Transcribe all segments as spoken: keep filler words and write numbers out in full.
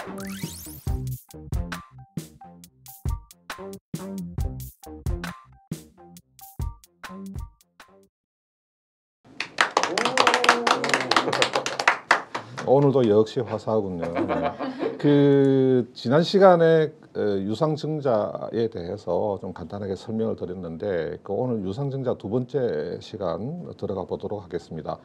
오늘도 역시 화사하군요. 그 지난 시간에 유상증자에 대해서 좀 간단하게 설명을 드렸는데, 그 오늘 유상증자 두 번째 시간 들어가 보도록 하겠습니다.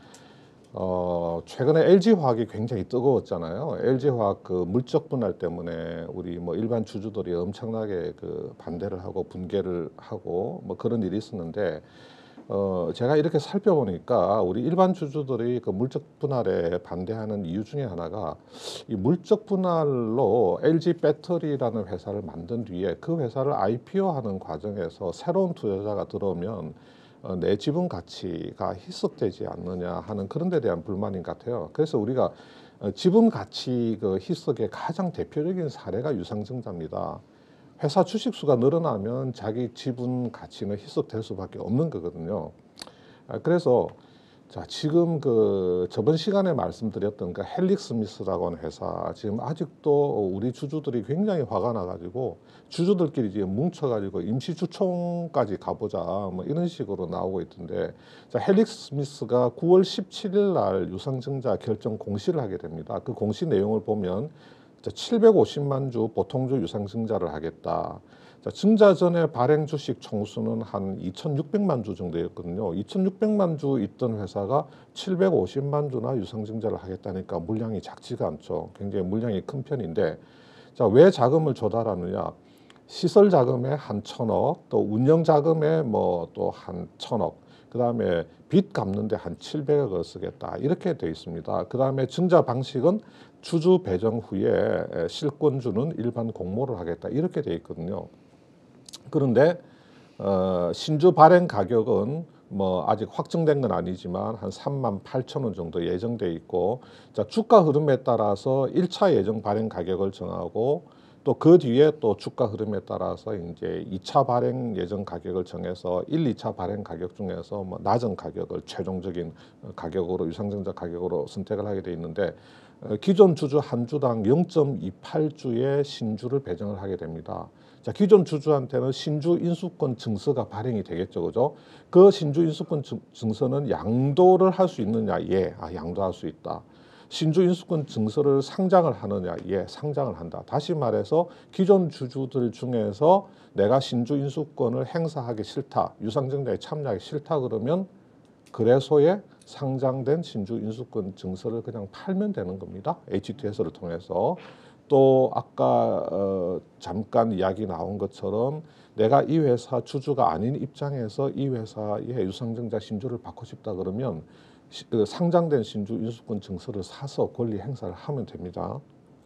어, 최근에 엘지화학이 굉장히 뜨거웠잖아요. 엘지화학 그 물적 분할 때문에 우리 뭐 일반 주주들이 엄청나게 그 반대를 하고 분개를 하고 뭐 그런 일이 있었는데, 어, 제가 이렇게 살펴보니까 우리 일반 주주들이 그 물적 분할에 반대하는 이유 중에 하나가, 이 물적 분할로 엘지 배터리라는 회사를 만든 뒤에 그 회사를 아이피오하는 과정에서 새로운 투자자가 들어오면 어, 내 지분 가치가 희석되지 않느냐 하는 그런 데 대한 불만인 것 같아요. 그래서 우리가 어, 지분 가치 그 희석의 가장 대표적인 사례가 유상증자입니다. 회사 주식수가 늘어나면 자기 지분 가치는 희석될 수밖에 없는 거거든요. 그래서 자, 지금 그 저번 시간에 말씀드렸던 그 헬릭스미스라고 하는 회사, 지금 아직도 우리 주주들이 굉장히 화가 나가지고 주주들끼리 지금 뭉쳐가지고 임시주총까지 가보자 뭐 이런 식으로 나오고 있던데, 자, 헬릭스미스가 구월 십칠일 날 유상증자 결정 공시를 하게 됩니다. 그 공시 내용을 보면 칠백오십만 주 보통주 유상증자를 하겠다. 자, 증자 전에 발행 주식 총수는 한 이천육백만 주 정도였거든요. 이천육백만 주 있던 회사가 칠백오십만 주나 유상증자를 하겠다니까 물량이 작지가 않죠. 굉장히 물량이 큰 편인데, 자, 왜 자금을 조달하느냐? 시설 자금에 한 천억, 또 운영 자금에 뭐 또 한 천억, 그 다음에 빚 갚는데 한 칠백억을 쓰겠다, 이렇게 되어 있습니다. 그 다음에 증자 방식은 주주 배정 후에 실권주는 일반 공모를 하겠다, 이렇게 되어 있거든요. 그런데 어, 신주 발행 가격은 뭐 아직 확정된 건 아니지만 한 삼만 팔천 원 정도 예정돼 있고, 자, 주가 흐름에 따라서 일 차 예정 발행 가격을 정하고 또 그 뒤에 또 주가 흐름에 따라서 이제 이 차 발행 예정 가격을 정해서 일, 이 차 발행 가격 중에서 뭐 낮은 가격을 최종적인 가격으로, 유상증자 가격으로 선택을 하게 돼 있는데, 기존 주주 한 주당 영 점 이팔 주의 신주를 배정을 하게 됩니다. 자, 기존 주주한테는 신주 인수권 증서가 발행이 되겠죠, 그죠? 그 신주 인수권 증서는 양도를 할 수 있느냐? 예, 아, 양도할 수 있다. 신주 인수권 증서를 상장을 하느냐? 예, 상장을 한다. 다시 말해서 기존 주주들 중에서 내가 신주 인수권을 행사하기 싫다, 유상증자에 참여하기 싫다 그러면 거래소에 상장된 신주 인수권 증서를 그냥 팔면 되는 겁니다. 에이치티에스를 통해서. 또 아까 어, 잠깐 이야기 나온 것처럼 내가 이 회사 주주가 아닌 입장에서 이 회사의 유상증자 신주를 받고 싶다 그러면 시, 그 상장된 신주 인수권 증서를 사서 권리 행사를 하면 됩니다.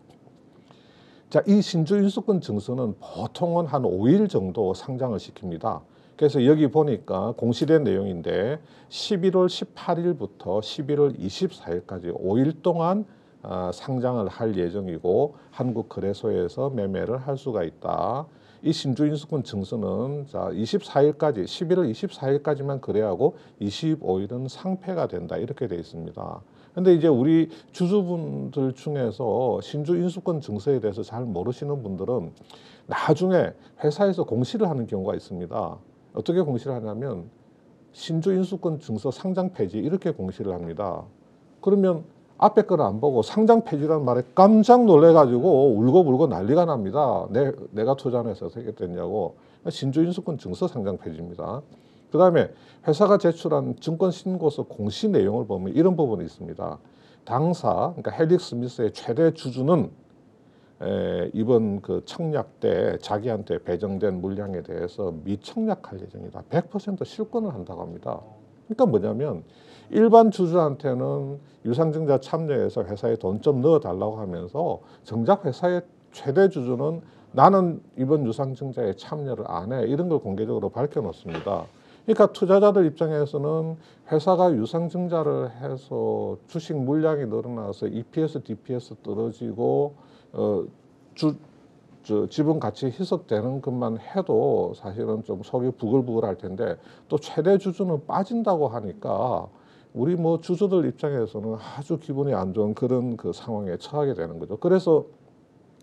자, 이 신주 인수권 증서는 보통은 한 오 일 정도 상장을 시킵니다. 그래서 여기 보니까 공시된 내용인데 십일월 십팔일부터 십일월 이십사일까지 오 일 동안 어, 상장을 할 예정이고 한국거래소에서 매매를 할 수가 있다. 이 신주인수권 증서는 자, 이십사일까지, 십일월 이십사일까지만 거래하고 이십오일은 상폐가 된다, 이렇게 되어 있습니다. 근데 이제 우리 주주분들 중에서 신주인수권 증서에 대해서 잘 모르시는 분들은 나중에 회사에서 공시를 하는 경우가 있습니다. 어떻게 공시를 하냐면 신주인수권 증서 상장 폐지, 이렇게 공시를 합니다. 그러면 앞에 거를 안 보고 상장 폐지라는 말에 깜짝 놀래가지고 울고불고 난리가 납니다. 내, 내가 투자한 회사에서 어떻게 됐냐고. 신주인수권 증서 상장 폐지입니다. 그 다음에 회사가 제출한 증권신고서 공시 내용을 보면 이런 부분이 있습니다. 당사, 그러니까 헬릭스미스의 최대 주주는 에, 이번 그 청약 때 자기한테 배정된 물량에 대해서 미청약할 예정이다. 백 퍼센트 실권을 한다고 합니다. 그러니까 뭐냐면 일반 주주한테는 유상증자 참여해서 회사에 돈 좀 넣어달라고 하면서 정작 회사의 최대 주주는 나는 이번 유상증자에 참여를 안 해, 이런 걸 공개적으로 밝혀놓습니다. 그러니까 투자자들 입장에서는 회사가 유상증자를 해서 주식 물량이 늘어나서 이피에스, 디피에스 떨어지고 어, 주, 저 지분 가치 희석되는 것만 해도 사실은 좀 속이 부글부글할 텐데, 또 최대 주주는 빠진다고 하니까 우리 뭐 주주들 입장에서는 아주 기분이 안 좋은 그런 그 상황에 처하게 되는 거죠. 그래서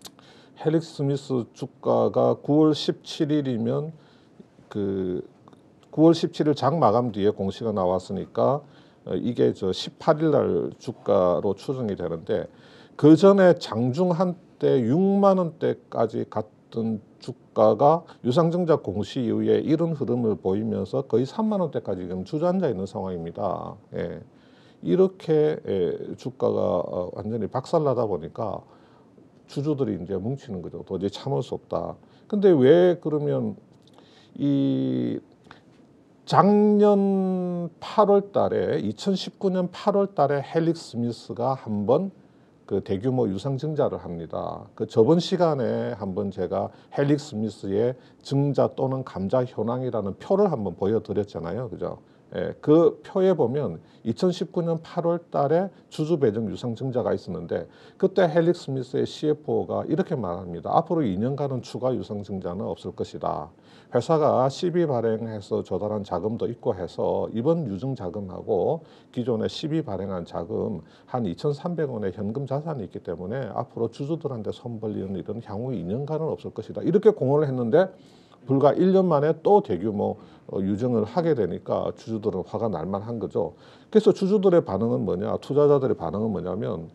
헬릭스 스미스 주가가 구월 십칠일이면 그 구월 십칠일 장 마감 뒤에 공시가 나왔으니까 이게 저 십팔일 날 주가로 추정이 되는데, 그 전에 장중 한때 육만 원대까지 갔던 주가가 유상증자 공시 이후에 이런 흐름을 보이면서 거의 삼만 원대까지 지금 주저앉아 있는 상황입니다. 예. 이렇게 예, 주가가 완전히 박살나다 보니까 주주들이 이제 뭉치는 거죠. 도저히 참을 수 없다. 근데 왜 그러면 이 작년 팔월 달에 이천십구 년 팔월 달에 헬릭스 스미스가 한번 그 대규모 유상 증자를 합니다. 그 저번 시간에 한번 제가 헬릭스 스미스의 증자 또는 감자 현황이라는 표를 한번 보여드렸잖아요. 그죠? 예, 그 표에 보면 이천십구 년 팔월 달에 주주 배정 유상 증자가 있었는데, 그때 헬릭스 스미스의 씨에프오가 이렇게 말합니다. 앞으로 이 년간은 추가 유상 증자는 없을 것이다. 회사가 십이 발행해서 조달한 자금도 있고 해서 이번 유증 자금하고 기존에 십이 발행한 자금 한 이천삼백 원의 현금 자산이 있기 때문에 앞으로 주주들한테 손 벌리는 일은 향후 이 년간은 없을 것이다. 이렇게 공언을 했는데 불과 일 년 만에 또 대규모 유증을 하게 되니까 주주들은 화가 날만한 거죠. 그래서 주주들의 반응은 뭐냐, 투자자들의 반응은 뭐냐면,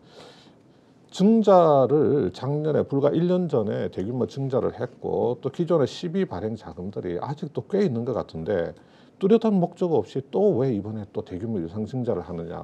증자를 작년에 불과 일 년 전에 대규모 증자를 했고 또 기존의 십이 발행 자금들이 아직도 꽤 있는 것 같은데 뚜렷한 목적 없이 또 왜 이번에 또 대규모 유상 증자를 하느냐.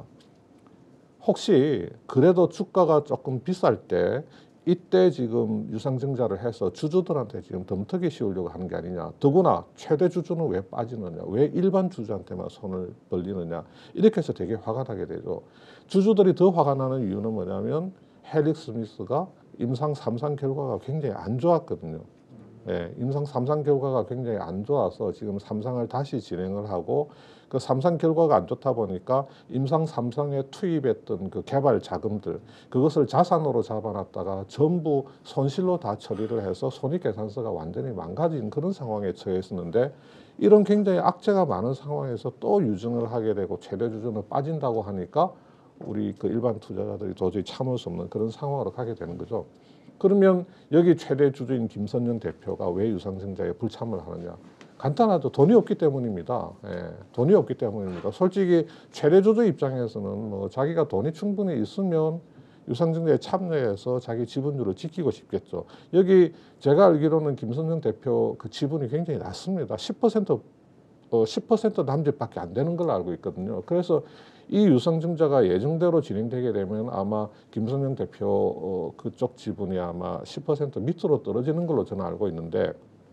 혹시 그래도 주가가 조금 비쌀 때 이때 지금 유상 증자를 해서 주주들한테 지금 덤터기 씌우려고 하는 게 아니냐. 더구나 최대 주주는 왜 빠지느냐, 왜 일반 주주한테만 손을 벌리느냐, 이렇게 해서 되게 화가 나게 되죠. 주주들이 더 화가 나는 이유는 뭐냐면 헬릭스 스미스가 임상 삼 상 결과가 굉장히 안 좋았거든요. 예, 임상 삼 상 결과가 굉장히 안 좋아서 지금 삼 상을 다시 진행을 하고, 그 삼 상 결과가 안 좋다 보니까 임상 삼 상에 투입했던 그 개발 자금들, 그것을 자산으로 잡아놨다가 전부 손실로 다 처리를 해서 손익계산서가 완전히 망가진 그런 상황에 처해 있었는데, 이런 굉장히 악재가 많은 상황에서 또 유증을 하게 되고 최대 주주는 빠진다고 하니까 우리 그 일반 투자자들이 도저히 참을 수 없는 그런 상황으로 가게 되는 거죠. 그러면 여기 최대 주주인 김선영 대표가 왜 유상증자에 불참을 하느냐? 간단하죠. 돈이 없기 때문입니다. 예, 돈이 없기 때문입니다. 솔직히 최대 주주 입장에서는 뭐 자기가 돈이 충분히 있으면 유상증자에 참여해서 자기 지분율을 지키고 싶겠죠. 여기 제가 알기로는 김선영 대표 그 지분이 굉장히 낮습니다. 십 퍼센트 어, 십 퍼센트 남짓밖에 안 되는 걸로 알고 있거든요. 그래서 이 유상증자가 예정대로 진행되게 되면 아마 김선영 대표 어, 그쪽 지분이 아마 십 퍼센트 밑으로 떨어지는 걸로 저는 알고 있는데,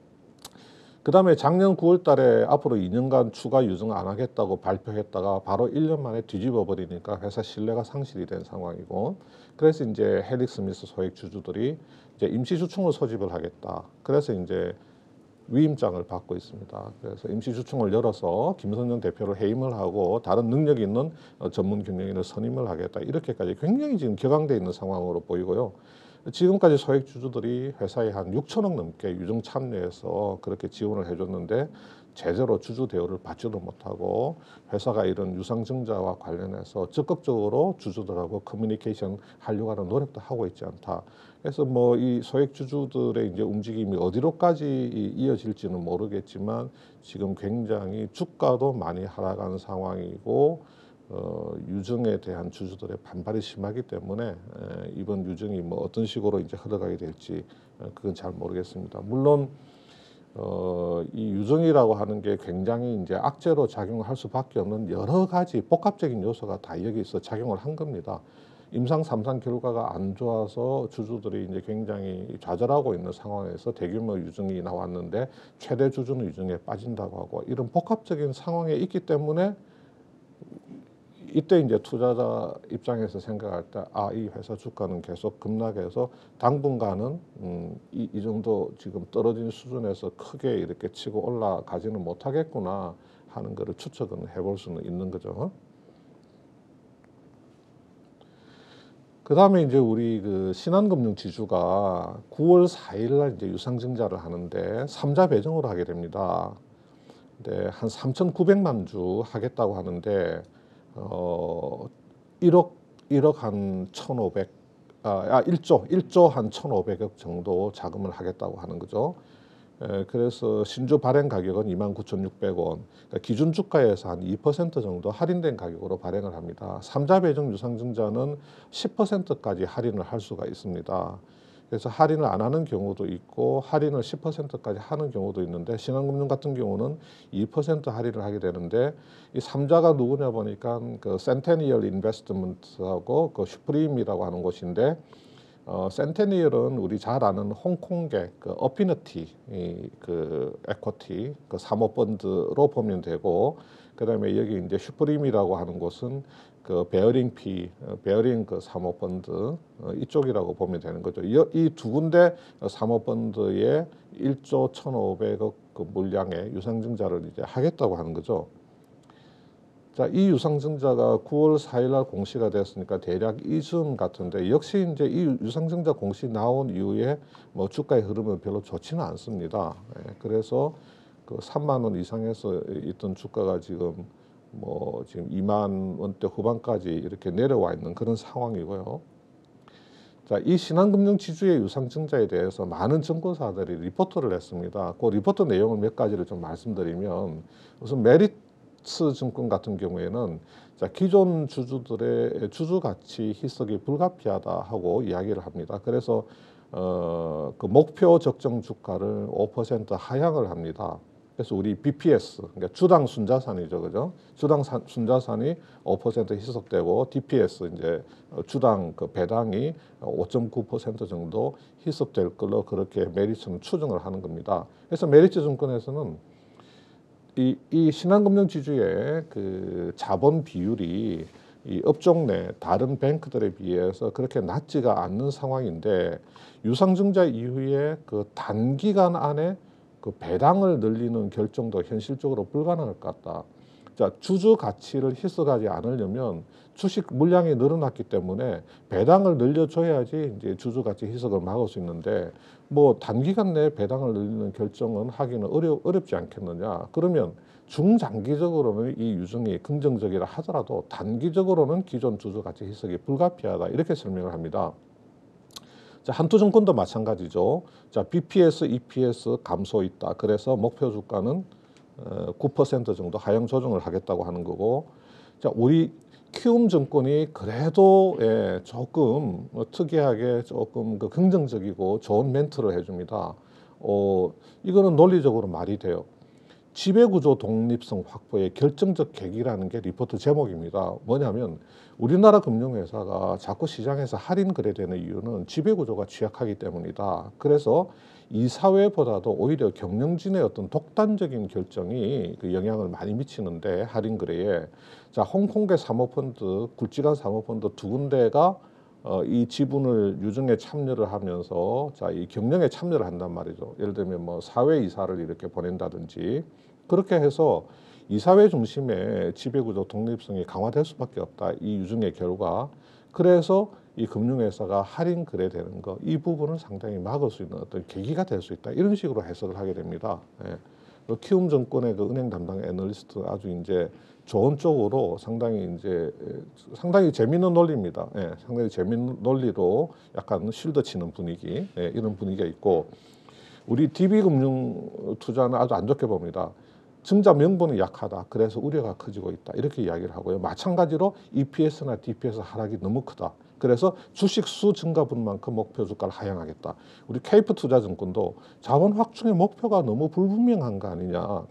그 다음에 작년 구월 달에 앞으로 이 년간 추가 유증 안 하겠다고 발표했다가 바로 일 년 만에 뒤집어 버리니까 회사 신뢰가 상실이 된 상황이고, 그래서 이제 헬릭스 스미스 소액 주주들이 이제 임시주총을 소집을 하겠다. 그래서 이제 위임장을 받고 있습니다. 그래서 임시주총을 열어서 김선영 대표를 해임을 하고 다른 능력 있는 전문 경영인을 선임을 하겠다. 이렇게까지 굉장히 지금 격앙돼 있는 상황으로 보이고요. 지금까지 소액 주주들이 회사에 한 육천억 넘게 유증 참여해서 그렇게 지원을 해줬는데 제대로 주주 대우를 받지도 못하고 회사가 이런 유상증자와 관련해서 적극적으로 주주들하고 커뮤니케이션 하려고 하는 노력도 하고 있지 않다. 그래서 뭐 이 소액 주주들의 이제 움직임이 어디로까지 이어질지는 모르겠지만 지금 굉장히 주가도 많이 하락한 상황이고 어, 유증에 대한 주주들의 반발이 심하기 때문에 에, 이번 유증이 뭐 어떤 식으로 이제 흘러가게 될지 에, 그건 잘 모르겠습니다. 물론 어, 이 유증이라고 하는 게 굉장히 이제 악재로 작용을 할 수밖에 없는 여러 가지 복합적인 요소가 다 여기서 작용을 한 겁니다. 임상 삼 상 결과가 안 좋아서 주주들이 이제 굉장히 좌절하고 있는 상황에서 대규모 유증이 나왔는데 최대 주주는 유증에 빠진다고 하고, 이런 복합적인 상황에 있기 때문에 이때 이제 투자자 입장에서 생각할 때, 아, 이 회사 주가는 계속 급락해서 당분간은 음, 이, 이 정도 지금 떨어진 수준에서 크게 이렇게 치고 올라가지는 못하겠구나 하는 것을 추측은 해볼 수는 있는 거죠. 그 다음에 이제 우리 그 신한금융 지주가 구월 사일 날 이제 유상증자를 하는데 삼자 배정으로 하게 됩니다. 네, 한 삼천구백만 주 하겠다고 하는데 어, 일억 일억 한 천오백 아, 일조, 일조 한 천오백억 정도 자금을 하겠다고 하는 거죠. 에, 그래서 신주 발행 가격은 이만 구천육백 원, 그러니까 기준 주가에서 한 이 퍼센트 정도 할인된 가격으로 발행을 합니다. 삼자 배정 유상증자는 십 퍼센트까지 할인을 할 수가 있습니다. 그래서 할인을 안 하는 경우도 있고 할인을 십 퍼센트까지 하는 경우도 있는데 신한금융 같은 경우는 이 퍼센트 할인을 하게 되는데 이 삼자가 누구냐 보니까 그 센테니얼 인베스트먼트하고 그 슈프림이라고 하는 곳인데 어, 센테니얼은 우리 잘 아는 홍콩계 그 어피니티 그 에쿼티 그 사모펀드로 보면 되고 그다음에 여기 이제 슈프림이라고 하는 곳은 그 베어링 피 베어링 그 사모펀드 어, 이쪽이라고 보면 되는 거죠. 이 두 군데 사모펀드에 일조 천오백억 그 물량의 유상증자를 이제 하겠다고 하는 거죠. 자, 이 유상증자가 구월 사일 날 공시가 됐으니까 대략 이쯤 같은데 역시 이제 이 유상증자 공시 나온 이후에 뭐 주가의 흐름은 별로 좋지는 않습니다. 예, 그래서 그 삼만 원 이상에서 있던 주가가 지금 뭐 지금 이만 원대 후반까지 이렇게 내려와 있는 그런 상황이고요. 자, 이 신한금융 지주의 유상증자에 대해서 많은 증권사들이 리포트를 했습니다. 그 리포트 내용을 몇 가지를 좀 말씀드리면 우선 메리츠 증권 같은 경우에는 자, 기존 주주들의 주주 가치 희석이 불가피하다 하고 이야기를 합니다. 그래서 어, 그 목표 적정 주가를 오 퍼센트 하향을 합니다. 그래서 우리 비피에스, 그러니까 주당 순자산이죠, 그죠? 주당 산, 순자산이 오 퍼센트 희석되고 디피에스 이제 주당 그 배당이 오 점 구 퍼센트 정도 희석될 걸로 그렇게 메리츠는 추정을 하는 겁니다. 그래서 메리츠 증권에서는 이, 이 신한금융 지주의 그 자본 비율이 이 업종 내 다른 뱅크들에 비해서 그렇게 낮지가 않는 상황인데 유상증자 이후에 그 단기간 안에 그 배당을 늘리는 결정도 현실적으로 불가능할 것 같다. 자, 주주 가치를 희석하지 않으려면 주식 물량이 늘어났기 때문에 배당을 늘려줘야지 이제 주주 가치 희석을 막을 수 있는데 뭐 단기간 내에 배당을 늘리는 결정은 하기는 어려, 어렵지 않겠느냐. 그러면 중장기적으로는 이 유증이 긍정적이라 하더라도 단기적으로는 기존 주주 가치 희석이 불가피하다. 이렇게 설명을 합니다. 자, 한투증권도 마찬가지죠. 자, 비피에스, 이피에스 감소 있다. 그래서 목표 주가는 구 퍼센트 정도 하향 조정을 하겠다고 하는 거고, 자, 우리 키움증권이 그래도 예, 조금 뭐 특이하게 조금 그 긍정적이고 좋은 멘트를 해줍니다. 어, 이거는 논리적으로 말이 돼요. 지배구조 독립성 확보의 결정적 계기라는 게 리포트 제목입니다. 뭐냐면 우리나라 금융회사가 자꾸 시장에서 할인 거래되는 이유는 지배구조가 취약하기 때문이다. 그래서 이사회보다도 오히려 경영진의 어떤 독단적인 결정이 그 영향을 많이 미치는데 할인 거래에 자 홍콩계 사모펀드, 굵직한 사모펀드 두 군데가 어, 이 지분을 유증에 참여를 하면서 자, 이 경영에 참여를 한단 말이죠. 예를 들면 뭐 사회 이사를 이렇게 보낸다든지 그렇게 해서 이사회 중심의 지배구조 독립성이 강화될 수밖에 없다. 이 유증의 결과. 그래서 이 금융회사가 할인 거래되는 거, 이 부분을 상당히 막을 수 있는 어떤 계기가 될 수 있다. 이런 식으로 해석을 하게 됩니다. 예. 키움증권의 그 은행 담당 애널리스트 아주 이제 좋은 쪽으로 상당히 이제 상당히 재밌는 논리입니다. 예, 상당히 재밌는 논리로 약간 쉴드 치는 분위기, 예, 이런 분위기가 있고 우리 디비금융투자는 아주 안 좋게 봅니다. 증자 명분이 약하다. 그래서 우려가 커지고 있다. 이렇게 이야기를 하고요. 마찬가지로 이피에스나 디피에스 하락이 너무 크다. 그래서 주식 수 증가분만큼 목표 주가를 하향하겠다. 우리 케이프투자증권도 자본 확충의 목표가 너무 불분명한 거 아니냐.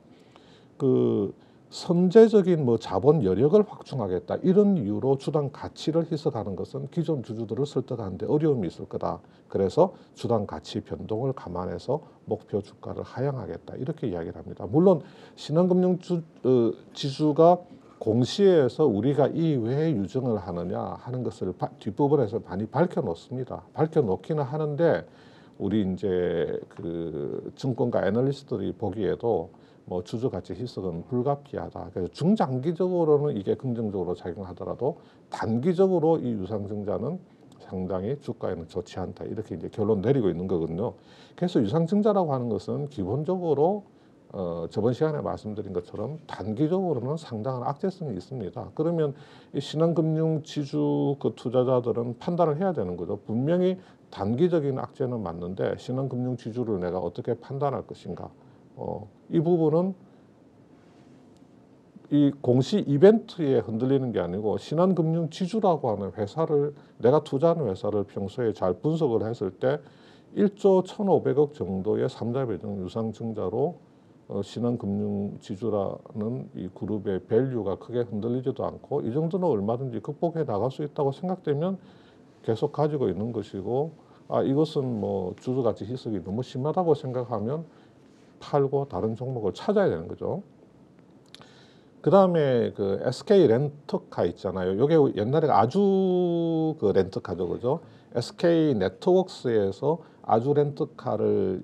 그 선제적인 뭐 자본 여력을 확충하겠다. 이런 이유로 주당 가치를 희석하는 것은 기존 주주들을 설득하는데 어려움이 있을 거다. 그래서 주당 가치 변동을 감안해서 목표 주가를 하향하겠다. 이렇게 이야기를 합니다. 물론 신한금융 주, 어, 지주가 공시에서 우리가 이 왜 유증을 하느냐 하는 것을 바, 뒷부분에서 많이 밝혀놓습니다. 밝혀놓기는 하는데 우리 이제 그 증권가 애널리스트들이 보기에도 뭐 주주 가치 희석은 불가피하다. 그래서 중장기적으로는 이게 긍정적으로 작용하더라도 단기적으로 이 유상증자는 상당히 주가에는 좋지 않다. 이렇게 이제 결론 내리고 있는 거거든요. 그래서 유상증자라고 하는 것은 기본적으로 어, 저번 시간에 말씀드린 것처럼 단기적으로는 상당한 악재성이 있습니다. 그러면 이 신한금융 지주 그 투자자들은 판단을 해야 되는 거죠. 분명히 단기적인 악재는 맞는데 신한금융 지주를 내가 어떻게 판단할 것인가. 어, 이 부분은 이 공시 이벤트에 흔들리는 게 아니고 신한금융 지주라고 하는 회사를 내가 투자하는 회사를 평소에 잘 분석을 했을 때 일조 천오백억 정도의 삼자 배정 유상증자로 어, 신한금융 지주라는 이 그룹의 밸류가 크게 흔들리지도 않고 이 정도는 얼마든지 극복해 나갈 수 있다고 생각되면 계속 가지고 있는 것이고, 아 이것은 뭐 주주가치 희석이 너무 심하다고 생각하면 팔고 다른 종목을 찾아야 되는 거죠. 그 다음에 그 에스케이 렌터카 있잖아요. 요게 옛날에 아주 그 렌터카죠, 그죠? 에스케이 네트워크스에서 아주 렌터카를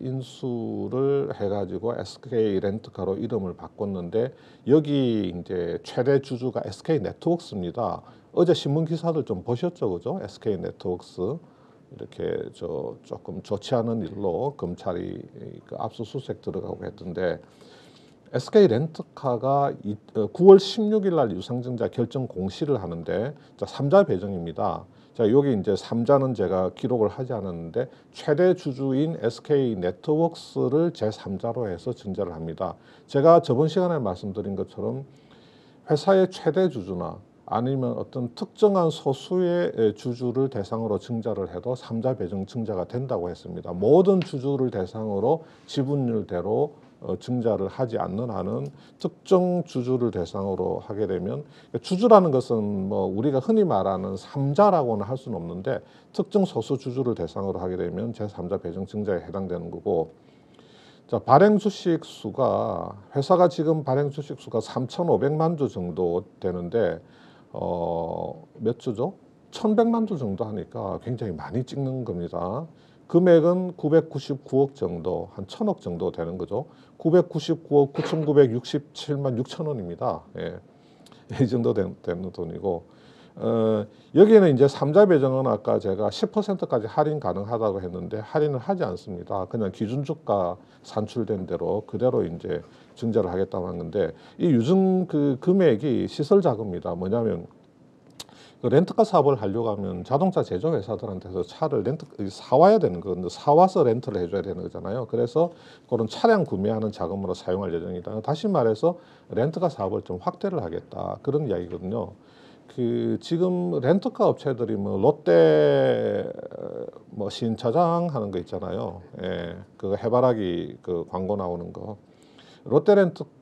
인수를 해가지고 에스케이 렌터카로 이름을 바꿨는데 여기 이제 최대 주주가 에스케이 네트워크스입니다. 어제 신문 기사들 좀 보셨죠, 그죠? 에스케이 네트워크스 이렇게 저 조금 좋지 않은 일로 검찰이 그 압수수색 들어가고 했던데. 에스케이 렌터카가 구월 십육일 날 유상증자 결정 공시를 하는데 자, 삼자 배정입니다. 자, 여기 이제 삼자는 제가 기록을 하지 않았는데 최대 주주인 에스케이 네트워크스를 제삼자로 해서 증자를 합니다. 제가 저번 시간에 말씀드린 것처럼 회사의 최대 주주나 아니면 어떤 특정한 소수의 주주를 대상으로 증자를 해도 삼자 배정 증자가 된다고 했습니다. 모든 주주를 대상으로 지분율대로 어, 증자를 하지 않는 한은 특정 주주를 대상으로 하게 되면 주주라는 것은 뭐 우리가 흔히 말하는 삼자라고는 할 수는 없는데 특정 소수 주주를 대상으로 하게 되면 제삼자 배정 증자에 해당되는 거고, 자 발행 주식 수가 회사가 지금 발행 주식 수가 삼천오백만 주 정도 되는데 어, 몇 주죠? 천백만 주 정도 하니까 굉장히 많이 찍는 겁니다. 금액은 구백구십구억 정도, 한 천억 정도 되는 거죠. 구백구십구억 구천구백육십칠만 육천 원입니다. 예, 이 정도 되는 돈이고, 어, 여기에는 이제 삼자 배정은 아까 제가 십 퍼센트까지 할인 가능하다고 했는데 할인을 하지 않습니다. 그냥 기준 주가 산출된 대로 그대로 이제 증자를 하겠다고 한 건데, 이 유증 그 금액이 시설 자금입니다. 뭐냐면 그 렌트카 사업을 하려고 하면 자동차 제조 회사들한테서 차를 렌트 사와야 되는 건데 사와서 렌트를 해줘야 되는 거잖아요. 그래서 그런 차량 구매하는 자금으로 사용할 예정이다. 다시 말해서 렌트카 사업을 좀 확대를 하겠다, 그런 이야기거든요. 그 지금 렌트카 업체들이 뭐 롯데 뭐 신차장 하는 거 있잖아요. 예, 그 해바라기 그 광고 나오는 거. 롯데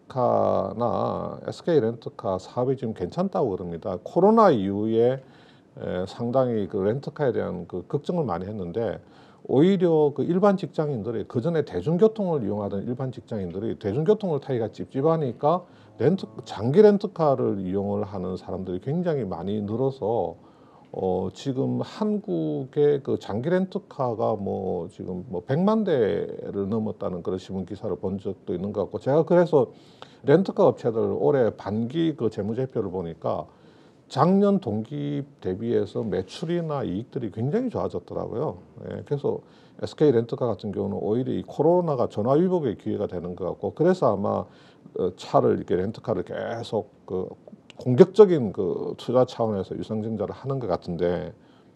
렌트카나 에스케이 렌트카 사업이 지금 괜찮다고 그럽니다. 코로나 이후에 에, 상당히 그 렌트카에 대한 그 걱정을 많이 했는데 오히려 그 일반 직장인들이 그 전에 대중교통을 이용하던 일반 직장인들이 대중교통을 타기가 찝찝하니까 렌트 장기 렌트카를 이용을 하는 사람들이 굉장히 많이 늘어서 어 지금 한국의 그 장기 렌트카가 뭐 지금 뭐 백만 대를 넘었다는 그런 신문 기사를 본 적도 있는 것 같고, 제가 그래서 렌트카 업체들 올해 반기 그 재무제표를 보니까 작년 동기 대비해서 매출이나 이익들이 굉장히 좋아졌더라고요. 예, 그래서 에스케이 렌트카 같은 경우는 오히려 이 코로나가 전화위복의 기회가 되는 것 같고, 그래서 아마 어, 차를 이렇게 렌트카를 계속 그 공격적인 그 투자 차원에서 유상증자를 하는 것 같은데,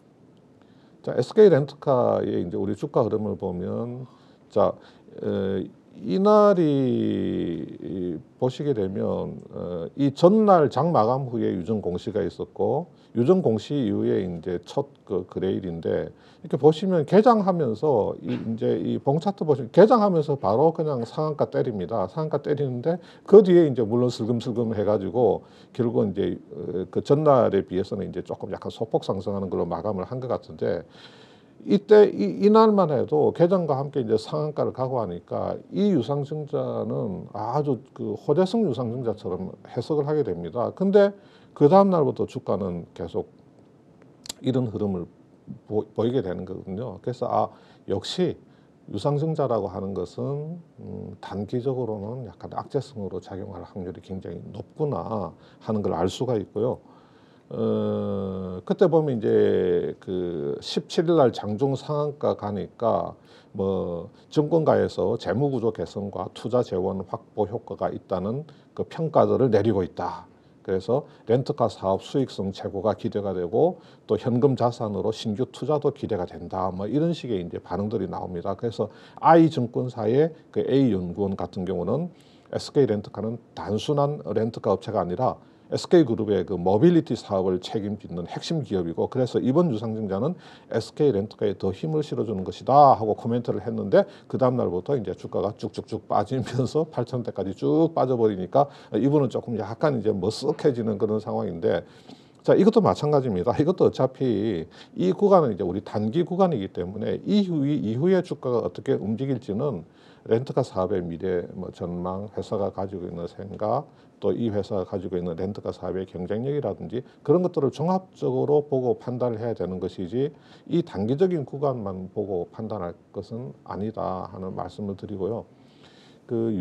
자 에스케이 렌트카의 이제 우리 주가 흐름을 보면 자 에, 이날이 보시게 되면 어, 이 전날 장 마감 후에 유증 공시가 있었고 유증 공시 이후에 이제 첫 그 그레일인데 이렇게 보시면 개장하면서 이 이제 이 봉차트 보시면 개장하면서 바로 그냥 상한가 때립니다. 상한가 때리는데 그 뒤에 이제 물론 슬금슬금 해가지고 결국 이제 그 전날에 비해서는 이제 조금 약간 소폭 상승하는 걸로 마감을 한 것 같은데, 이때 이, 이날만 해도 개장과 함께 이제 상한가를 가고 하니까 이 유상증자는 아주 그 호재성 유상증자처럼 해석을 하게 됩니다. 근데 그 다음 날부터 주가는 계속 이런 흐름을 보, 보이게 되는 거거든요. 그래서 아 역시 유상증자라고 하는 것은 음, 단기적으로는 약간 악재성으로 작용할 확률이 굉장히 높구나 하는 걸 알 수가 있고요. 어, 그때 보면 이제 그 십칠 일 날 장중 상한가 가니까 뭐 정권가에서 재무구조 개선과 투자 재원 확보 효과가 있다는 그 평가들을 내리고 있다. 그래서 렌터카 사업 수익성 최고가 기대가 되고 또 현금 자산으로 신규 투자도 기대가 된다. 뭐 이런 식의 이제 반응들이 나옵니다. 그래서 I증권사의 그 A 연구원 같은 경우는 에스케이 렌터카는 단순한 렌터카 업체가 아니라 에스케이그룹의 그 모빌리티 사업을 책임짓는 핵심 기업이고 그래서 이번 유상증자는 에스케이 렌터카에 더 힘을 실어주는 것이다 하고 코멘트를 했는데 그 다음 날부터 이제 주가가 쭉쭉쭉 빠지면서 팔천 대까지 쭉 빠져버리니까 이분은 조금 약간 이제 머쓱해지는 그런 상황인데 자 이것도 마찬가지입니다. 이것도 어차피 이 구간은 이제 우리 단기 구간이기 때문에 이후 이후에 주가가 어떻게 움직일지는 렌터카 사업의 미래 뭐 전망, 회사가 가지고 있는 생각, 또 이 회사가 가지고 있는 렌터카 사업의 경쟁력이라든지 그런 것들을 종합적으로 보고 판단을 해야 되는 것이지 이 단기적인 구간만 보고 판단할 것은 아니다 하는 말씀을 드리고요. 그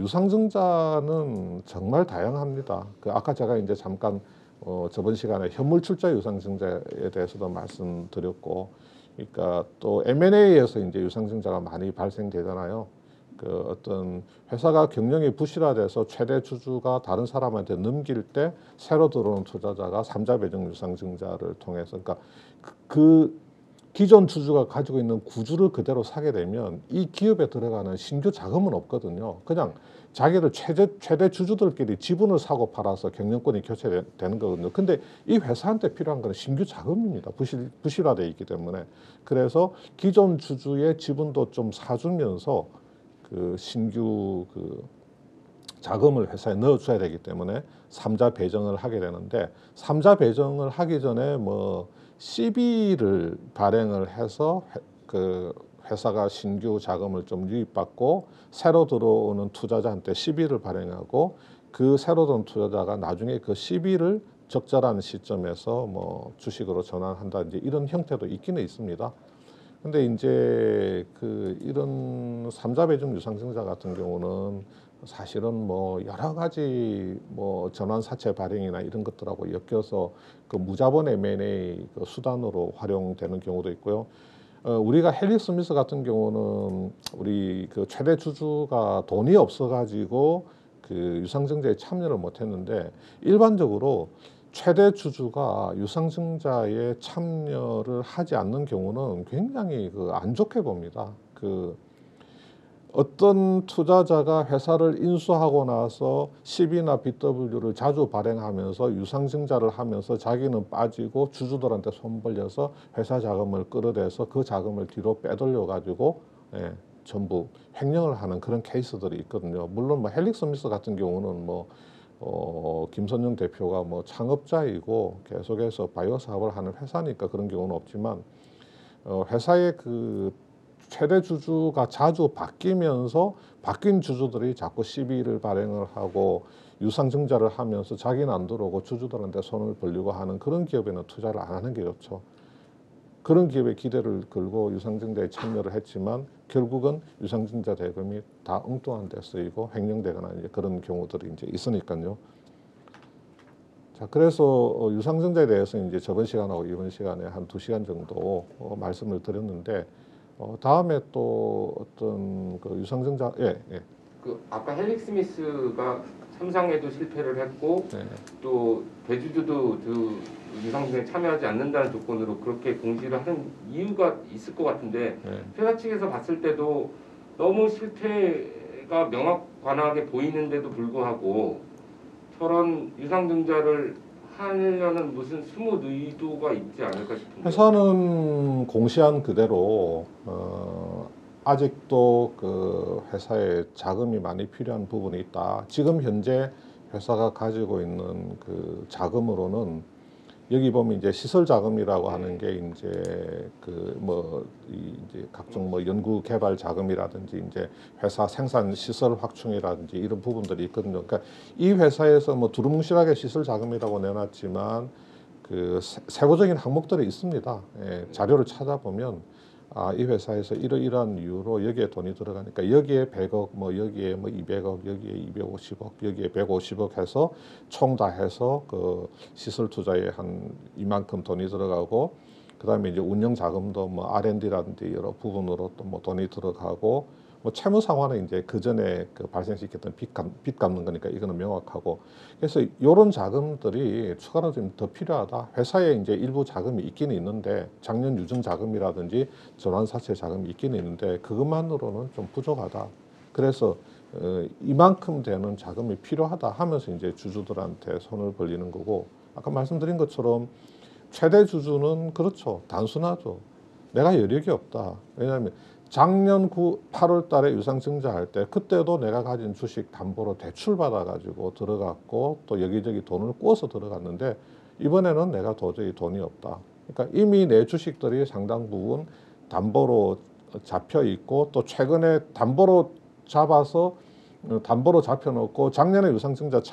유상증자는 정말 다양합니다. 그 아까 제가 이제 잠깐 어 저번 시간에 현물 출자 유상증자에 대해서도 말씀드렸고, 그러니까 또 엠 앤 에이에서 이제 유상증자가 많이 발생되잖아요. 그 어떤 회사가 경영이 부실화돼서 최대 주주가 다른 사람한테 넘길 때 새로 들어오는 투자자가 삼자 배정 유상증자를 통해서 그러니까 그, 그 기존 주주가 가지고 있는 구주를 그대로 사게 되면 이 기업에 들어가는 신규 자금은 없거든요. 그냥 자기들 최대, 최대 주주들끼리 지분을 사고 팔아서 경영권이 교체되는 거거든요. 근데 이 회사한테 필요한 건 신규 자금입니다. 부실, 부실화되어 있기 때문에. 그래서 기존 주주의 지분도 좀 사주면서 그 신규 그 자금을 회사에 넣어줘야 되기 때문에 삼자 배정을 하게 되는데 삼자 배정을 하기 전에 뭐 씨비를 발행을 해서 회, 그 회사가 신규 자금을 좀 유입받고 새로 들어오는 투자자한테 씨비를 발행하고 그 새로 들어온 투자자가 나중에 그 씨비를 적절한 시점에서 뭐 주식으로 전환한다든지 이런 형태도 있기는 있습니다. 근데 이제 그 이런 삼자 배정 유상증자 같은 경우는 사실은 뭐 여러 가지 뭐 전환 사채 발행이나 이런 것들하고 엮여서 그 무자본 엠 앤 에이 그 수단으로 활용되는 경우도 있고요. 어, 우리가 헨리 스미스 같은 경우는 우리 그 최대 주주가 돈이 없어가지고 그 유상증자에 참여를 못했는데 일반적으로 최대 주주가 유상증자에 참여를 하지 않는 경우는 굉장히 그 안 좋게 봅니다. 그 어떤 투자자가 회사를 인수하고 나서 씨비나 비 더블유를 자주 발행하면서 유상증자를 하면서 자기는 빠지고 주주들한테 손 벌려서 회사 자금을 끌어내서 그 자금을 뒤로 빼돌려 가지고 예, 전부 횡령을 하는 그런 케이스들이 있거든요. 물론 뭐 헬릭 스미스 같은 경우는 뭐 어, 김선영 대표가 뭐 창업자이고 계속해서 바이오 사업을 하는 회사니까 그런 경우는 없지만 어, 회사의 그 최대 주주가 자주 바뀌면서 바뀐 주주들이 자꾸 씨비를 발행을 하고 유상증자를 하면서 자기는 안 들어오고 주주들한테 손을 벌리고 하는 그런 기업에는 투자를 안 하는 게 좋죠. 그런 기업에 기대를 걸고 유상증자에 참여를 했지만 결국은 유상증자 대금이 다 엉뚱한 데 쓰이고 횡령되거나 이제 그런 경우들이 이제 있으니까요. 자, 그래서 유상증자에 대해서 이제 저번 시간하고 이번 시간에 한 두 시간 정도 어, 말씀을 드렸는데 어, 다음에 또 어떤 그 유상증자 예, 예. 그 아까 헨릭 스미스가 삼상에도 실패를 했고 네. 또 대주주도 그 유상증자에 참여하지 않는다는 조건으로 그렇게 공지를 하는 이유가 있을 것 같은데 네. 회사 측에서 봤을 때도 너무 실패가 명확관하게 보이는데도 불구하고 저런 유상증자를 하려는 무슨 숨은 의도가 있지 않을까 싶은데. 회사는 공시한 그대로 어, 아직도 그 회사에 자금이 많이 필요한 부분이 있다. 지금 현재 회사가 가지고 있는 그 자금으로는 여기 보면 이제 시설 자금이라고 하는 게 이제 그 뭐 이제 각종 뭐 연구 개발 자금이라든지 이제 회사 생산 시설 확충이라든지 이런 부분들이 있거든요. 그러니까 이 회사에서 뭐 두루뭉실하게 시설 자금이라고 내놨지만 그 세부적인 항목들이 있습니다. 예, 자료를 찾아보면 아, 이 회사에서 이러이러한 이유로 여기에 돈이 들어가니까 여기에 백억, 뭐 여기에 뭐 이백억, 여기에 이백오십억, 여기에 백오십억 해서 총 다 해서 그 시설 투자에 한 이만큼 돈이 들어가고 그다음에 이제 운영 자금도 뭐 알앤디라든지 여러 부분으로 또 뭐 돈이 들어가고 뭐 채무 상환은 이제 그 전에 그 발생시켰던 빚, 갚, 빚 갚는 거니까 이거는 명확하고 그래서 이런 자금들이 추가로 좀 더 필요하다. 회사에 이제 일부 자금이 있기는 있는데 작년 유증 자금이라든지 전환사채 자금이 있기는 있는데 그것만으로는 좀 부족하다. 그래서 어, 이만큼 되는 자금이 필요하다 하면서 이제 주주들한테 손을 벌리는 거고 아까 말씀드린 것처럼 최대 주주는 그렇죠. 단순하죠. 내가 여력이 없다. 왜냐하면 작년 팔월 달에 유상증자 할 때 그때도 내가 가진 주식 담보로 대출 받아 가지고 들어갔고 또 여기저기 돈을 꾸어서 들어갔는데 이번에는 내가 도저히 돈이 없다. 그러니까 이미 내 주식들이 상당 부분 담보로 잡혀 있고 또 최근에 담보로 잡아서 담보로 잡혀놓고 작년에 유상증자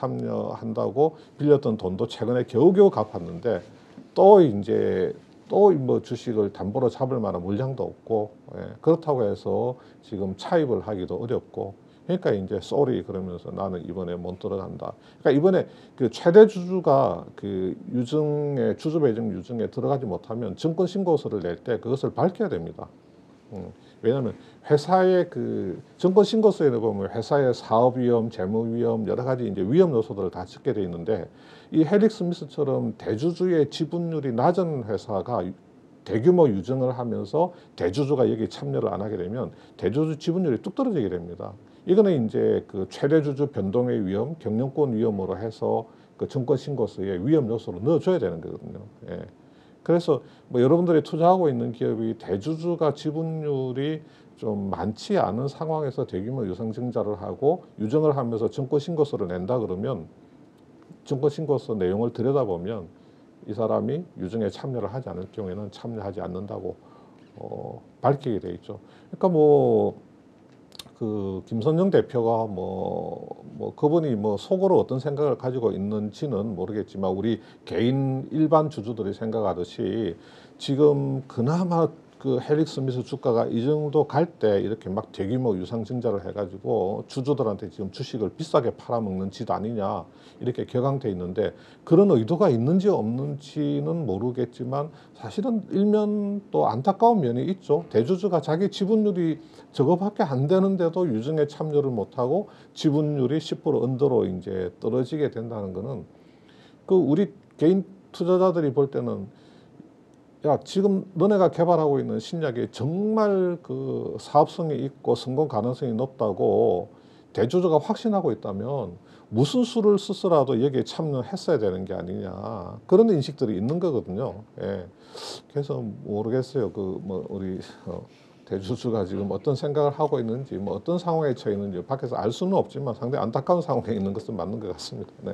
참여한다고 빌렸던 돈도 최근에 겨우겨우 갚았는데 또 이제 또 뭐 주식을 담보로 잡을 만한 물량도 없고 예, 그렇다고 해서 지금 차입을 하기도 어렵고 그러니까 이제 쏘리 그러면서 나는 이번에 못 들어간다. 그러니까 이번에 그 최대 주주가 그 유증에 주주 배정 유증에 들어가지 못하면 증권 신고서를 낼 때 그것을 밝혀야 됩니다. 음, 왜냐하면 회사의 그 증권 신고서에 보면 회사의 사업 위험, 재무 위험 여러 가지 이제 위험 요소들을 다 적게 돼 있는데 이 헬릭 스미스처럼 대주주의 지분율이 낮은 회사가 대규모 유증을 하면서 대주주가 여기 참여를 안 하게 되면 대주주 지분율이 뚝 떨어지게 됩니다. 이거는 이제 그 최대 주주 변동의 위험, 경영권 위험으로 해서 그 증권 신고서에 위험 요소로 넣어줘야 되는 거거든요. 예. 그래서 뭐 여러분들이 투자하고 있는 기업이 대주주가 지분율이 좀 많지 않은 상황에서 대규모 유상증자를 하고 유증을 하면서 증권 신고서를 낸다 그러면 증권 신고서 내용을 들여다보면 이 사람이 유증에 참여를 하지 않을 경우에는 참여하지 않는다고 어, 밝히게 돼 있죠. 그러니까 뭐 그 김선영 대표가 뭐, 뭐 그분이 뭐 속으로 어떤 생각을 가지고 있는지는 모르겠지만 우리 개인 일반 주주들이 생각하듯이 지금 그나마 그 헬릭 스미스 주가가 이 정도 갈 때 이렇게 막 대규모 유상증자를 해가지고 주주들한테 지금 주식을 비싸게 팔아먹는 짓 아니냐 이렇게 격앙돼 있는데 그런 의도가 있는지 없는지는 모르겠지만 사실은 일면 또 안타까운 면이 있죠. 대주주가 자기 지분율이 저거밖에 안 되는데도 유증에 참여를 못하고 지분율이 십 퍼센트 언더로 이제 떨어지게 된다는 거는 그 우리 개인 투자자들이 볼 때는 야, 지금 너네가 개발하고 있는 신약이 정말 그 사업성이 있고 성공 가능성이 높다고 대주주가 확신하고 있다면 무슨 수를 쓰더라도 여기에 참여했어야 되는 게 아니냐 그런 인식들이 있는 거거든요. 예. 그래서 모르겠어요. 그 뭐 우리 어, 대주주가 지금 어떤 생각을 하고 있는지 뭐 어떤 상황에 처해 있는지 밖에서 알 수는 없지만 상당히 안타까운 상황에 있는 것은 맞는 것 같습니다. 네.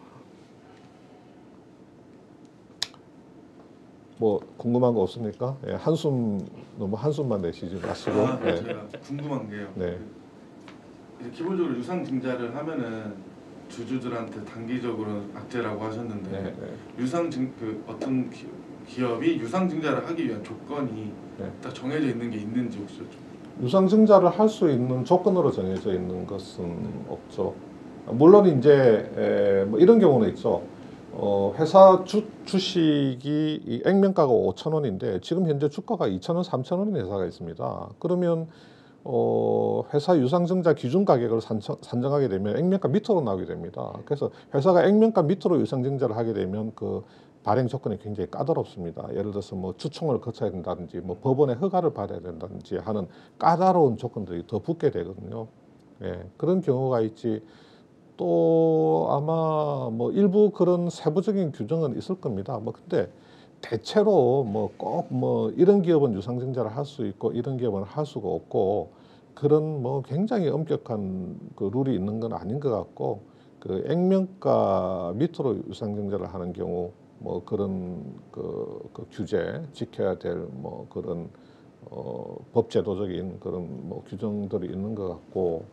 뭐 궁금한 거 없습니까? 예, 한숨 너무 한숨만 내쉬지 마시고. 아, 예. 제가 궁금한 게요. 네. 이제 기본적으로 유상 증자를 하면은 주주들한테 단기적으로 악재라고 하셨는데 네, 네. 유상 증그 어떤 기, 기업이 유상 증자를 하기 위한 조건이 네. 딱 정해져 있는 게 있는지 혹시 좀. 유상증자를 할 수 있는 조건으로 정해져 있는 것은 없죠. 물론 이제 에, 뭐 이런 경우는 있죠. 어, 회사 주, 주식이 이 액면가가 오천 원인데 지금 현재 주가가 이천 원, 삼천 원인 회사가 있습니다. 그러면 어, 회사 유상증자 기준 가격을 산청, 산정하게 되면 액면가 밑으로 나오게 됩니다. 그래서 회사가 액면가 밑으로 유상증자를 하게 되면 그 발행 조건이 굉장히 까다롭습니다. 예를 들어서 뭐 주총을 거쳐야 된다든지 뭐 법원의 허가를 받아야 된다든지 하는 까다로운 조건들이 더 붙게 되거든요. 예, 그런 경우가 있지. 또 아마 뭐 일부 그런 세부적인 규정은 있을 겁니다. 뭐 근데 대체로 뭐 꼭 뭐 이런 기업은 유상증자를 할 수 있고 이런 기업은 할 수가 없고 그런 뭐 굉장히 엄격한 그 룰이 있는 건 아닌 것 같고 그 액면가 밑으로 유상증자를 하는 경우 뭐 그런 그, 그 규제 지켜야 될 뭐 그런 어, 법제도적인 그런 뭐 규정들이 있는 것 같고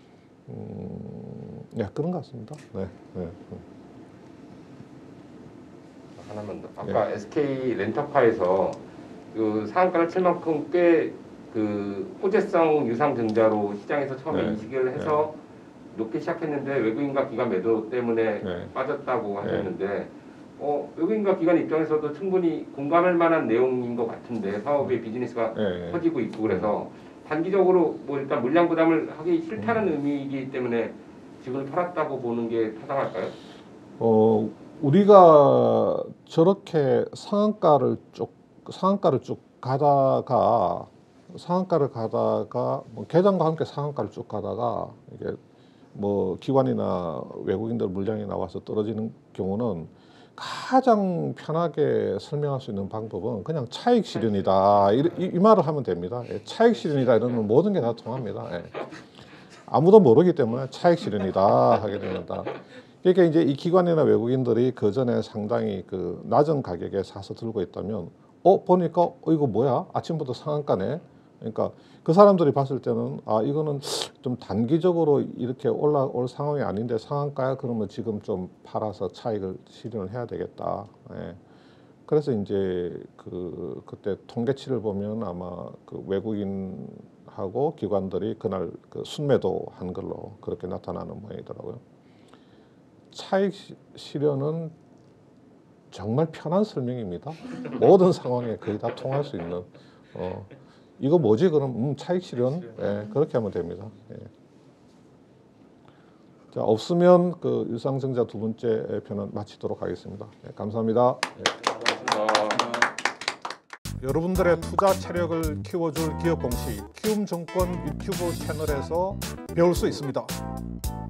음, 네, 그런 것 같습니다. 네, 네. 하나만 더. 아까 에스케이 렌터카에서 그 상한가를 칠 만큼 꽤 그 호재성 유상증자로 시장에서 처음에 네. 인식을 해서 높게 시작했는데 외국인과 기관 매도 때문에 네. 빠졌다고 하셨는데 어, 외국인과 기관 입장에서도 충분히 공감할 만한 내용인 것 같은데 사업의 비즈니스가 네. 커지고 있고 그래서 단기적으로 뭐 일단 물량 부담을 하기 싫다는 음. 의미이기 때문에 지분을 팔았다고 보는 게 타당할까요? 어, 우리가 저렇게 상한가를 쭉 상한가를 쭉 가다가 상한가를 가다가 뭐 개장과 함께 상한가를 쭉 가다가 이게 뭐 기관이나 외국인들 물량이 나와서 떨어지는 경우는 가장 편하게 설명할 수 있는 방법은 그냥 차익 실현이다 이, 이, 이 말을 하면 됩니다. 예, 차익 실현이다 이러면 모든 게 다 통합니다. 예. 아무도 모르기 때문에 차익 실현이다 하게 됩니다. 그러니까 이제 이 기관이나 외국인들이 그 전에 상당히 그 낮은 가격에 사서 들고 있다면 어 보니까 어 이거 뭐야 아침부터 상한가네. 그러니까 그 사람들이 봤을 때는 아 이거는 좀 단기적으로 이렇게 올라올 상황이 아닌데 상한가야 그러면 지금 좀 팔아서 차익을 실현을 해야 되겠다. 예. 그래서 이제 그 그때 통계치를 보면 아마 그 외국인하고 기관들이 그날 그 순매도 한 걸로 그렇게 나타나는 모양이더라고요. 차익 실현은 정말 편한 설명입니다. 모든 상황에 거의 다 통할 수 있는. 어, 이거 뭐지? 그럼 음, 차익 실현. 예, 그렇게 하면 됩니다. 예. 자, 없으면 그 유상증자 두 번째 편은 마치도록 하겠습니다. 예, 감사합니다. 예. 여러분들의 투자 체력을 키워줄 기업 공시 키움증권 유튜브 채널에서 배울 수 있습니다.